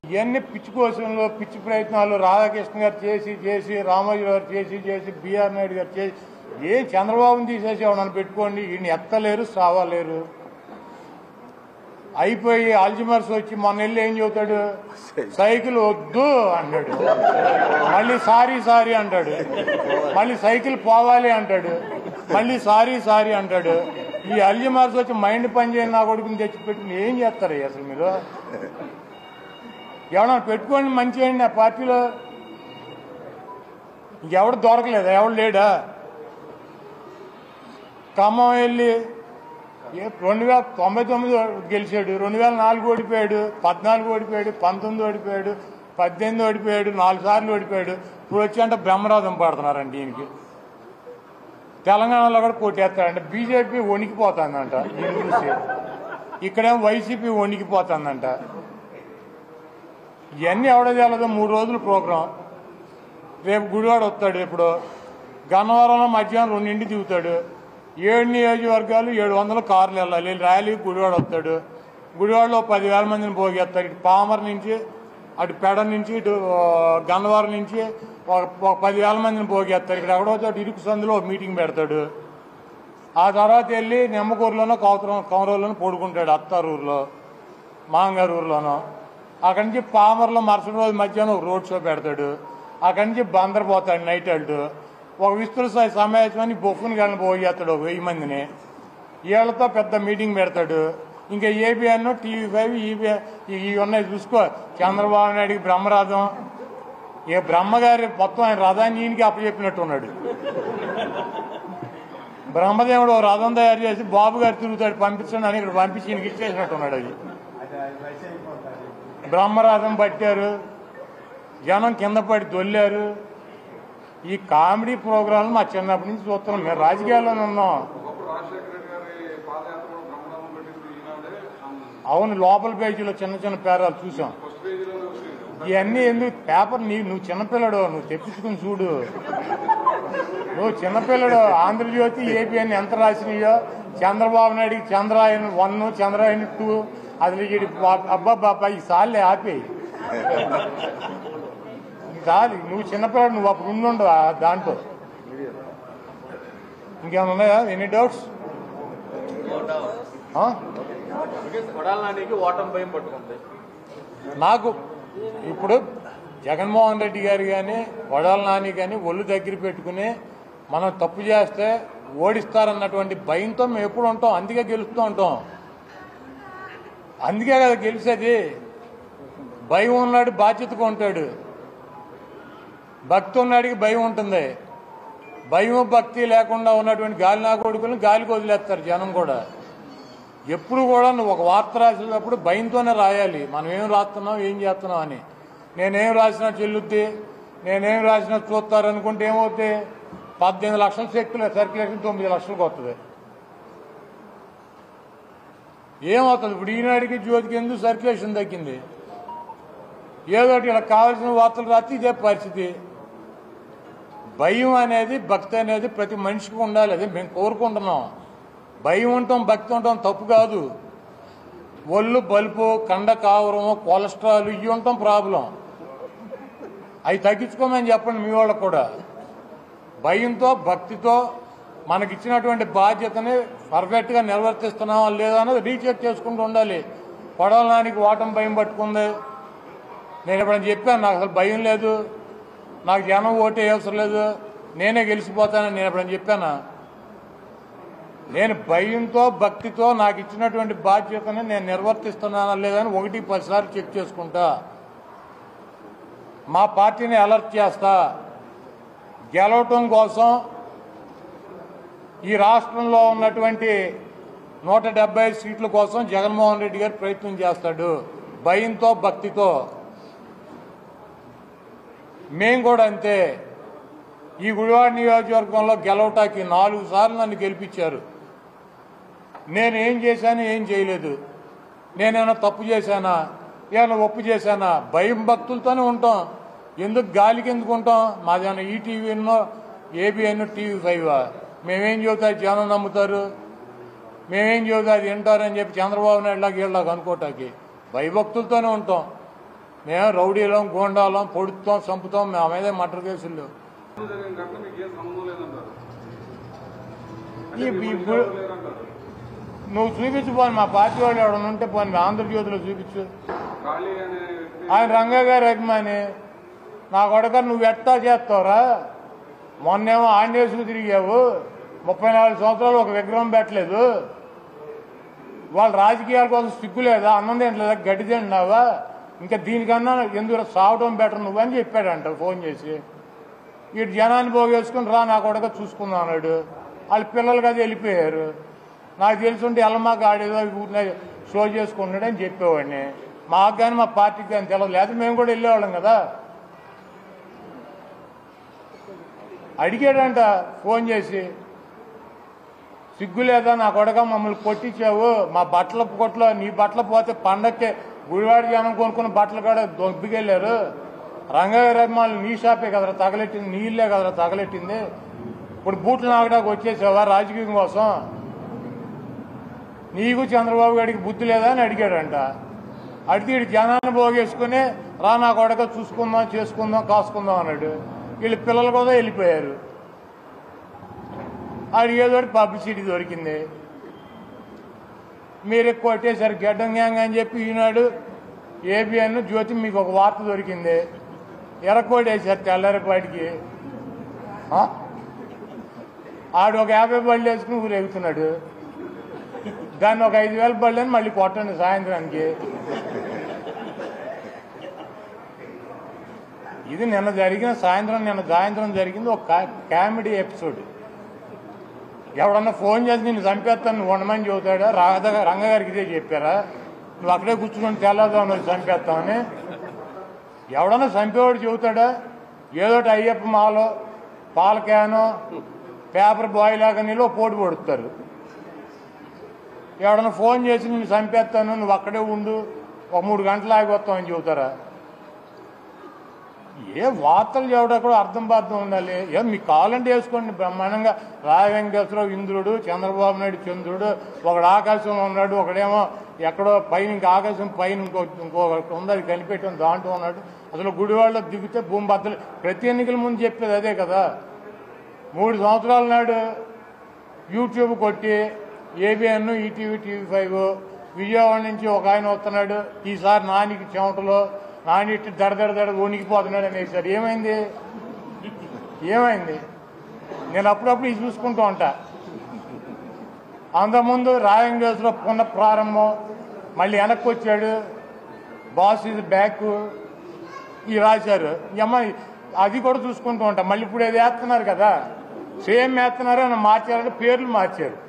ఇవన్నీ పిచ్చి కోసంలో పిచ్చి ప్రయత్నాలు రాధాకృష్ణ గారు చేసి రామోజీ గారు చేసి బిఆర్ నాయుడు గారు చేసి ఏం చంద్రబాబుని తీసేసి నన్ను పెట్టుకోండి ఈయన ఎత్తలేరు సావలేరు అయిపోయి అల్జిమర్స్ వచ్చి మొన్న వెళ్ళి ఏం చెబుతాడు సైకిల్ వద్దు అంటాడు మళ్ళీ సారీ అంటాడు మళ్ళీ సైకిల్ పోవాలి అంటాడు మళ్ళీ సారీ అంటాడు ఈ అల్జిమర్స్ వచ్చి మైండ్ పని చేయని నా కొడుకుని తెచ్చిపెట్టి ఏం చేస్తారు అసలు మీరు ఎవరన్నా పెట్టుకోండి మంచి అయింది ఆ పార్టీలో ఇంకెవడు దొరకలేదా ఎవడు లేడా ఖమ్మం వెళ్ళి 1999 గెలిచాడు 2004 ఓడిపోయాడు 14 ఓడిపోయాడు 19 ఓడిపోయాడు 18 ఓడిపోయాడు 4 సార్లు ఓడిపోయాడు ఇప్పుడు వచ్చి అంటే బ్రహ్మరథం పడుతున్నారండి దీనికి తెలంగాణలో కూడా కొట్టేస్తారంట బీజేపీ వణికిపోతుందంట దీన్ని చూసి ఇక్కడేమో వైసీపీ వణికిపోతుందంట ఇవన్నీ ఎవడో తెలదు 3 రోజులు ప్రోగ్రాం రేపు గుడివాడ వస్తాడు ఇప్పుడు గన్నవరంలో మధ్యాహ్నం 2 దిగుతాడు 7 నియోజకవర్గాలు 700 కార్లు వెళ్ళాలి ర్యాలీ గుడివాడ వస్తాడు గుడివాడలో 10,000 మందిని పోగేస్తారు ఇటు పామర్ నుంచి అటు పెడ నుంచి ఇటు గన్నవరం నుంచి ఒక 10,000 మందిని పోగేస్తారు ఇక్కడ ఎక్కడో చోట ఇరుకు సందులో మీటింగ్ పెడతాడు ఆ తర్వాత వెళ్ళి నిమ్మకూరులోనో కౌరవలోనో పడుకుంటాడు అత్తారూరులో మాంగారూరులోనో అక్కడి నుంచి పామర్లో మరుసటి రోజు మధ్యాహ్నం రోడ్ షో పెడతాడు అక్కడి నుంచి బందర్ పోతాడు నైట్ వెళ్తూ ఒక విస్తృత స్థాయి సమావేశాన్ని బొఫ్ఫుని కానీ పోగేస్తాడు 1000 మందిని వీళ్ళతో పెద్ద మీటింగ్ పెడతాడు ఇంకా ఏబిఎన్ TV5 ఇవి ఉన్నాయి చూసుకో చంద్రబాబు నాయుడికి బ్రహ్మరథం ఏ బ్రహ్మగారి మొత్తం ఆయన రథాన్ని ఈయనకి అప్పచెప్పినట్టు ఉన్నాడు బ్రహ్మదేవుడు రథం తయారు చేసి బాబు గారు తిరుగుతాడు పంపించండి అని ఇక్కడ పంపించి ఈయనకి ఇచ్చేసినట్టు ఉన్నాడు అది బ్రహ్మరథం పట్టారు జనం కింద పడి దొల్లారు ఈ కామెడీ ప్రోగ్రాంలు మా చిన్నప్పటి నుంచి చూస్తున్నాం మేము రాజకీయాల్లోనే ఉన్నాం అవును లోపల పేజీలో చిన్న పేరాలు చూసాం ఇవన్నీ ఎందుకు పేపర్ నువ్వు చిన్నపిల్లడు నువ్వు తెప్పించుకుని చూడు నువ్వు చిన్నపిల్లడు ఆంధ్రజ్యోతి ఏపీఎన్ ఎంత రాసినాయో చంద్రబాబు నాయుడికి చంద్రాయన్ 1 చంద్రాయన్ 2 అది అబ్బాబ్బా ఈ సార్లే ఆపేయి చాలు నువ్వు చిన్నపిల్లడు నువ్వు అప్పుడు ఉండుండవు దాంట్లో ఇంకేమైనా ఉన్నాయా ఎనీ డౌట్స్ నాకు ఇప్పుడు జగన్మోహన్ రెడ్డి గారు కానీ కొడాల నాని కానీ ఒళ్ళు దగ్గర పెట్టుకుని మనం తప్పు చేస్తే ఓడిస్తారన్నటువంటి భయంతో మేము ఎప్పుడు ఉంటాం అందుకే గెలుస్తూ ఉంటాం అందుకే కదా గెలిచేది భయం ఉన్నాడు బాధ్యతగా ఉంటాడు భక్తి ఉన్నాడికి భయం ఉంటుంది భయం భక్తి లేకుండా ఉన్నటువంటి గాలి నా కొడుకుని గాలికి వదిలేస్తారు జనం కూడా ఎప్పుడు కూడా నువ్వు ఒక వార్త రాసేటప్పుడు భయంతోనే రాయాలి మనం ఏం రాస్తున్నాం ఏం చేస్తున్నాం అని నేనేం రాసినా చెల్లుద్ది నేనేం రాసినా చూస్తారు అనుకుంటే ఏమవుతుంది 18 లక్షల సర్క్యులేషన్ 9 లక్షలకు వస్తుంది ఏమవుతుంది ఇప్పుడు ఈనాడికి జ్యోతికి ఎందుకు సర్క్యులేషన్ తగ్గింది ఏదోటి ఇలా కావాల్సిన వార్తలు రాస్తే ఇదే పరిస్థితి భయం అనేది భక్తి అనేది ప్రతి మనిషికి ఉండాలి అది మేము కోరుకుంటున్నాం భయం ఉంటాం భక్తి ఉంటాం తప్పు కాదు ఒళ్ళు బలుపు కండ కావరం కొలెస్ట్రాల్ ఇవి ఉంటాం ప్రాబ్లం అవి తగ్గించుకోమని చెప్పండి మీ వాళ్ళకు కూడా భయంతో భక్తితో మనకిచ్చినటువంటి బాధ్యతని పర్ఫెక్ట్గా నిర్వర్తిస్తున్నామా లేదా అన్నది రీచెక్ చేసుకుంటూ ఉండాలి కొడవలానికి ఓటమి భయం పట్టుకుంది నేను ఎప్పుడైనా చెప్పాను నాకు అసలు భయం లేదు నాకు జనం ఓటే అవసరం లేదు నేనే గెలిచిపోతానని నేను ఎప్పుడైనా చెప్పానా నేను భయంతో భక్తితో నాకు ఇచ్చినటువంటి బాధ్యతని నేను నిర్వర్తిస్తున్నానా లేదని 1-10 సార్లు చెక్ చేసుకుంటా మా పార్టీని అలర్ట్ చేస్తా గెలవటం కోసం ఈ రాష్ట్రంలో ఉన్నటువంటి 175 సీట్ల కోసం జగన్మోహన్ రెడ్డి గారు ప్రయత్నం చేస్తాడు భయంతో భక్తితో మేము కూడా అంతే ఈ గుడివాడ నియోజకవర్గంలో గెలవటానికి 4 సార్లు నన్ను గెలిపించారు నేనేం చేశాను ఏం చేయలేదు నేనేమైనా తప్పు చేశానా ఏమైనా ఒప్పు చేశానా భయం భక్తులతోనే ఉంటాం ఎందుకు గాలికి ఎందుకు ఉంటాం మాదేమైనా ఈటీవీనో ఏబిఎన్ TV5 మేమేం చెబుతా జనం నమ్ముతారు మేమేం చెబుతా అది వింటారని చెప్పి చంద్రబాబు నాయుడు లాగా వీళ్ళలాగా అనుకోవటానికి భయభక్తులతోనే ఉంటాం మేము రౌడీలం గోండాలం పొడుస్తాం చంపుతాం మేము మీదే మర్డర్ కేసులు నువ్వు చూపించు పోని మా పార్టీ వాళ్ళు ఎవడన్నా ఉంటే పోని ఆంధ్రజ్యోతిలో చూపించు ఆయన రంగా గారి అభిమాని నా కొడక నువ్వు ఎట్టా చేస్తావురా మొన్నేమో ఆండేసుకు తిరిగావు 34 సంవత్సరాలు ఒక విగ్రహం పెట్టలేదు వాళ్ళ రాజకీయాల కోసం సిగ్గు లేదా అన్నం తింటలేదా గడ్డి తింటున్నావా ఇంకా దీనికన్నా ఎందుకు సావడం బెటర్ నువ్వని చెప్పాడంట ఫోన్ చేసి ఇటు జనాన్ని పోగేసుకుని రా నా కొడక చూసుకుందాం అన్నాడు వాళ్ళ పిల్లలు కదా వెళ్ళిపోయారు నాకు తెలుసుంటే ఎల్లమా గాడేదో షో చేసుకుంటున్నాడని చెప్పేవాడిని మాకు కానీ మా పార్టీకి కానీ తెలియదు లేదా మేము కూడా వెళ్ళేవాళ్ళం కదా అడిగాడంట ఫోన్ చేసి సిగ్గు లేదా నా కొడక మమ్మల్ని కొట్టించావు మా బట్టల కొట్లో నీ బట్టలు పోతే పండక్కే గుడివాడ జనం కొనుక్కున్న బట్టలు కూడా దొబ్బికెళ్ళారు రంగయ్య రమ్మాలు నీ షాపే కదరా తగలెట్టింది నీళ్ళే కదరా తగలెట్టింది ఇప్పుడు బూట్లు నాగడానికి వచ్చేసావా రాజకీయం కోసం నీకు చంద్రబాబు గారికి బుద్ధి లేదా అని అడిగాడంట అడిగి ఇటు జనాన్ని పోగేసుకుని రా నా కొడక చూసుకుందాం చేసుకుందాం కాసుకుందాం అన్నాడు వీళ్ళు పిల్లలు కూడా వెళ్ళిపోయారు అడిగేదోటి పబ్లిసిటీ దొరికింది మీరు కొట్టేశారు గడ్డం గ్యాంగ్ అని చెప్పి ఈనాడు ఏబిఎన్ జ్యోతి మీకు ఒక వార్త దొరికింది ఎర్రకోటేశారు తెల్లారిపాటికి ఆడు ఒక 50 బళ్ళు వేసుకుని ఊరేగుతున్నాడు దాన్ని ఒక 5,000 బళ్ళు అని మళ్ళీ కొట్టండి సాయంత్రానికి ఇది నిన్న సాయంత్రం జరిగింది ఒక కామెడీ ఎపిసోడ్ ఎవడన్నా ఫోన్ చేసి నిన్ను చంపేస్తాను నువ్వు ఉండమని చెబుతాడా రంగగారికి ఇదే చెప్పారా నువ్వు అక్కడే కూర్చుని తెల్లదావు నువ్వు చంపేస్తామని ఎవడన్నా చంపేవాడు చెబుతాడా ఏదోటి అయ్యప్ప మాలో పాల క్యాను పేపర్ బాయ్ లాగా నీళ్ళు పోటీ పడుతారు ఎవడన్నా ఫోన్ చేసి నిన్ను చంపేస్తాను నువ్వు అక్కడే ఉండు ఒక 3 గంటలు ఆగిపోతామని చెబుతారా ఏ వార్తలు చెప్పడం అర్థం బాధం ఉండాలి ఏ మీకు కావాలంటే వేసుకోండి బ్రహ్మాండంగా రాయ వెంకటేశ్వరరావు ఇంద్రుడు చంద్రబాబు నాయుడు చంద్రుడు ఒకడు ఆకాశంలో ఉన్నాడు ఒకడేమో ఎక్కడో పైన ఇంకా ఆకాశం పైన ఇంకొకటి ఉంది అది కనిపెట్టాం దాంట్లో ఉన్నాడు అసలు గుడివాడలో దిగితే భూమి బద్దలు ప్రతి ఎన్నికల ముందు చెప్పేది అదే కదా 3 సంవత్సరాల నాడు యూట్యూబ్ కొట్టి ఏబిఎన్ ఈటీవీ TV5 విజయవాడ నుంచి ఒక ఆయన వస్తున్నాడు ఈసారి నానికి చెమటలో నాని ఇట్టి దడ వణికిపోతున్నాడు అనేసారు ఏమైంది నేను అప్పుడప్పుడు ఇది చూసుకుంటూ ఉంటా అంతకుముందు రాయంగేశ్వర పునః ప్రారంభం మళ్ళీ వెనక్కి వచ్చాడు బాస్ ఇది బ్యాక్ ఇవి రాశారు అమ్మాయి అది కూడా చూసుకుంటూ ఉంటా మళ్ళీ ఇప్పుడు ఏది వేస్తున్నారు కదా సేమ్ వేస్తున్నారు అని మార్చారంటే పేర్లు మార్చారు